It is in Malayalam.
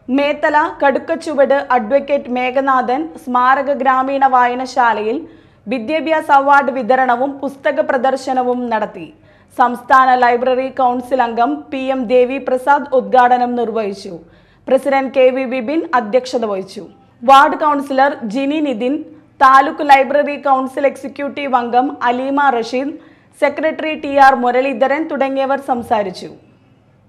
മേത്തല കടുക്കച്ചുവട് അഡ്വക്കേറ്റ് മേഘനാഥൻ സ്മാരക ഗ്രാമീണ വായനശാലയിൽ വിദ്യാഭ്യാസ അവാർഡ് വിതരണവും പുസ്തക പ്രദർശനവും നടത്തി. സംസ്ഥാന ലൈബ്രറി കൗൺസിൽ അംഗം PM ദേവി പ്രസാദ് ഉദ്ഘാടനം നിർവഹിച്ചു. പ്രസിഡന്റ് KV വിപിൻ അധ്യക്ഷത വഹിച്ചു. Ward councillor Jini Nithin, taluk library council executive അംഗം അലീമ റഷീദ്, സെക്രട്ടറി TR മുരളീധരൻ തുടങ്ങിയവർ സംസാരിച്ചു.